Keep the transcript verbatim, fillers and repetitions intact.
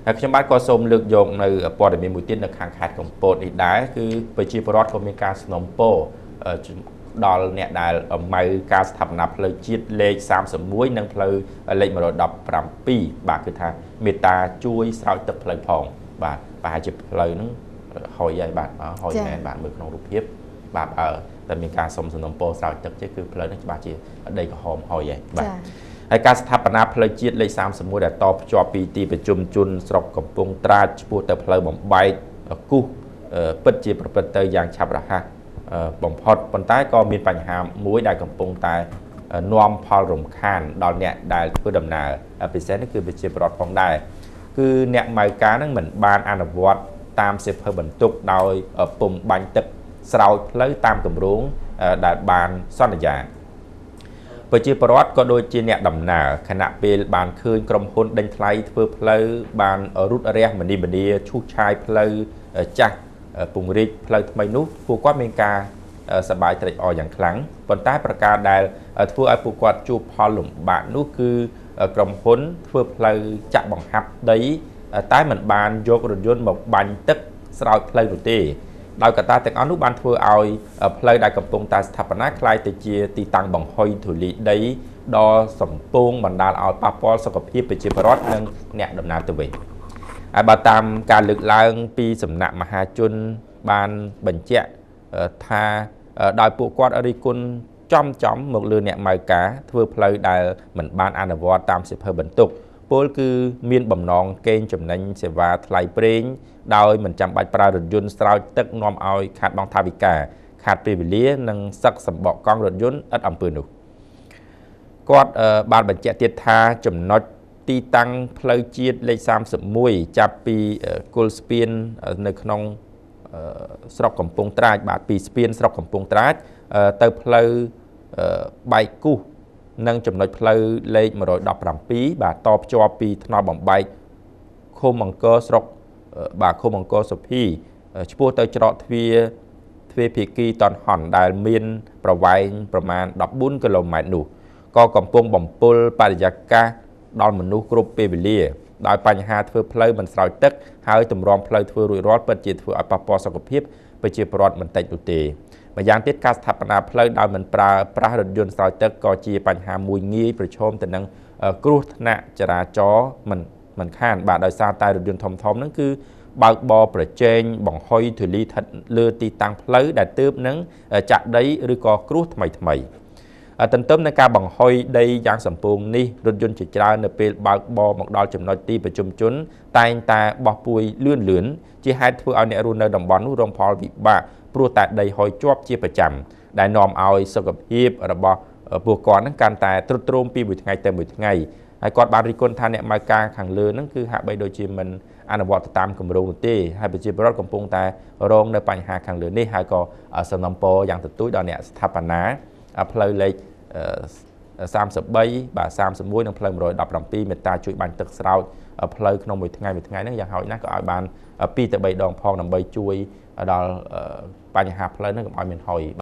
ខ្ញុំបាទក៏សូមលើកយកនៅព័ត៌មានមួយទៀតនៅខាងខេត្តកំពតនេះដែរគឺប្រជាពលរដ្ឋក៏មានការស្នំពោដល់អ្នកដែលម៉ៅការស្ថាបនាផ្លូវជាតិលេខសាមសិបមួយនិងផ្លូវលេខមួយរយដប់ប្រាំពីរបាទគឺថាមេត្តាជួយស្រោចទឹកផ្លូវផងបាទប្រហែលជាផ្លូវហ្នឹងហុយហើយបាទហុយមែនបាទមើលក្នុងរូបភាពបាទអឺតែមានការសុំសំណុំពរស្រោចទឹកជាគឺផ្លូវហ្នឹងច្បាស់ជាដីក្រហមហុយហើយបាទហើយការស្ថាបនាផ្លូវជាតិលេខសាមសិបមួយដែលតភ្ជាប់ពីទីប្រជុំជនស្រុកកំពង់ត្រាចឆ្ពោះទៅផ្លូវបំបែកគូសពិតជាប្រព្រឹត្តទៅយ៉ាងឆាប់រហ័សបំផុតប៉ុន្តែក៏មានបញ្ហាមួយដែលកំពុងតែនាំផលរំខានដល់អ្នកដែលធ្វើដំណើរពិសេសនេះគឺប្រជាពលរដ្ឋផងដែរគឺអ្នកម៉ៅការនឹងមិនបានអនុវត្តតាមសិភើបន្ទុកដោយពុំបាញ់ទឹកស្រោចផ្លូវតាមគម្រោងដែលបានសន្យាប្រជាពលរដ្ឋក៏ដូចជាអ្នកដំណើរខណៈពេលបានឃើញក្រុមហ៊ុនដេញថ្លៃធ្វើផ្លូវបានរត់រះមនីមនីឈូសឆាយផ្លូវចាស់ពង្រីកផ្លូវថ្មីនោះពួកគាត់មានការសប្បាយត្រេកអរយ៉ាងខ្លាំងប៉ុន្តែប្រការដែលធ្វើឲ្យពួកគាត់ជួបផលលំបាកនោះគឺក្រុមហ៊ុនធ្វើផ្លូវចាក់បង្ហាប់ដីតែមិនបានយករថយន្តមកបាញ់ទឹកស្រោចផ្លូវនោះទេដោយកត្តាទាំងអស់នោះបានធ្វើឲ្យផ្លូវដែលកំពុងតែស្ថាបនាคล้ายទៅជាទីតាំងបង្ហុយធូលីដីដ៏សំពងបណ្ដាលឲ្យប៉ះពាល់សុខភាពប្រជាពលរដ្ឋនិងអ្នកដំណើរទៅវិញហើយបើតាមការលើកឡើងពីសំណាក់មហាជនបានបញ្ជាក់ថាដោយពួកគាត់រិះគន់ចំចំមកលើអ្នកម៉ៅការធ្វើផ្លូវដែលមិនបានអនុវត្តតាមសិភើបន្ទុកពលគឺមានបំណងកេងចំណេញសេវាថ្លៃប្រេងដោយមិនចាំបាច់ប្រើរថយន្តស្រោចទឹកនាំឲ្យខាតបង់ថវិកាខាតពេលវេលានិងសឹកសម្បកកង់រថយន្តឥតអំពើនោះគាត់បានបញ្ជាក់ទៀតថាចំណុចទីតាំងផ្លូវជាតិលេខសាមសិបមួយចាប់ពីគល់ស្ពាននៅក្នុងស្រុកកំពង់ត្រាចបាទពីស្ពានស្រុកកំពង់ត្រាចទៅផ្លូវបែកគូសនិងចំណុចផ្លូវលេខមួយរយដប់ប្រាំពីរបាទតភ្ជាប់ពីថ្នល់បំបែកឃុំអង្គរស្រុកបាទឃុំអង្គរសុភីឆ្ពោះទៅច្រកទ្វារទ្វេភាគីតនហន់ដែលមានប្រវែងប្រមាណដប់បួនគីឡូម៉ែត្រនោះក៏កំពុងបំពុលបរិយាកាសដល់មនុស្សគ្រប់ពេលវេលាដោយបញ្ហាធ្វើផ្លូវមិនស្រោចទឹកហើយទម្រាំផ្លូវធ្វើរួចរាល់ពិតជាធ្វើឲ្យប៉ះពាល់សុខភាពប្រជាពលរដ្ឋមិនតិចនោះទេម្យ៉ាងទៀតការស្ថាបនាផ្លូវដោយមិនប្រើប្រាស់រថយន្តស្រោចទឹកក៏ជាបញ្ហាមួយងាយប្រឈមទៅនឹងគ្រោះថ្នាក់ចរាចរណ៍មិនមិនខានបាទដោយសារតែរថយន្តធំធំហ្នឹងគឺបើកបរប្រជែងបង្ហុយធូលីស្ថិតលើទីតាំងផ្លូវដែលទើបនឹងចាក់ដីឬក៏គ្រោះថ្មីថ្មីទន្ទឹមនឹងការបង្ហុយដីយ៉ាងសម្ពូងនេះរថយន្តជាច្រើននៅពេលបើកបរមកដល់ចំណុចទីប្រជុំជនតែងតែបោះពួយលឿនលឿនជាហេតុធ្វើឲ្យអ្នករស់នៅតំបន់នោះរងផលវិបាកព្រោះតែដីហុយជាប់ជាប្រចាំដែលនាំឲ្យសុខភាពរបស់ពួកគាត់នឹងកាន់តែទ្រុឌទ្រោមពីមួយថ្ងៃទៅមួយថ្ងៃហើយគាត់បានរិះគន់ថាអ្នកម៉ៅការខាងលើហ្នឹងគឺហាក់បីដូចជាមិនអនុវត្តតាមគម្រោងនោះទេហើយប្រជាពលរដ្ឋកំពុងតែរងនៅបញ្ហាខាងលើនេះហើយក៏សំណូមពរយ៉ាងទទូចដល់អ្នកស្ថាបនាផ្លូវលេខសាមសិបបីបាទសាមសិបមួយនិងផ្លូវមួយរយដប់ប្រាំពីរមេត្តាជួយបាញ់ទឹកស្រោចផ្លូវក្នុងមួយថ្ងៃមួយថ្ងៃហ្នឹងយ៉ាងហោចណាស់ក៏ឲ្យបានពីរទៅបីដងផងដើម្បីជួយដល់បញ្ហាផ្លូវហ្នឹងកុំឲ្យមានហុយ